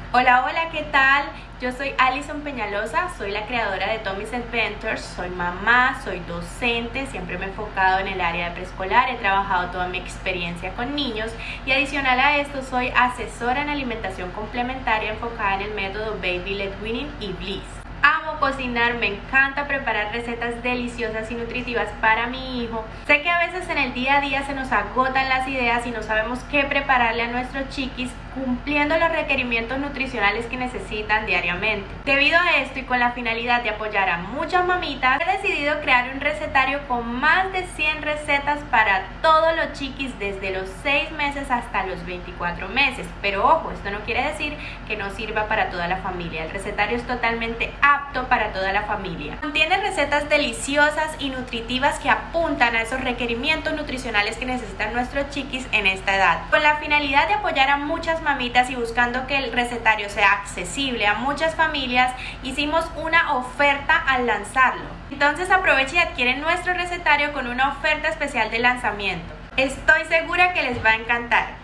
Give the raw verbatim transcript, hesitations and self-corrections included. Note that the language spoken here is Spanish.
Hola, hola, ¿qué tal? Yo soy Alison Peñalosa, soy la creadora de Tommy's Adventures, soy mamá, soy docente, siempre me he enfocado en el área de preescolar, he trabajado toda mi experiencia con niños y adicional a esto soy asesora en alimentación complementaria enfocada en el método Baby Led Weaning y Bliss. Amo cocinar, me encanta preparar recetas deliciosas y nutritivas para mi hijo. Sé que a veces en el día a día se nos agotan las ideas y no sabemos qué prepararle a nuestros chiquis cumpliendo los requerimientos nutricionales que necesitan diariamente. Debido a esto y con la finalidad de apoyar a muchas mamitas, he decidido crear un recetario con más de cien recetas para todos los chiquis desde los seis meses hasta los veinticuatro meses. Pero ojo, esto no quiere decir que no sirva para toda la familia. El recetario es totalmente apto para toda la familia. Contiene recetas deliciosas y nutritivas que apuntan a esos requerimientos nutricionales que necesitan nuestros chiquis en esta edad. Con la finalidad de apoyar a muchas mamitas y buscando que el recetario sea accesible a muchas familias, hicimos una oferta al lanzarlo. Entonces aprovechen y adquieren nuestro recetario con una oferta especial de lanzamiento. Estoy segura que les va a encantar.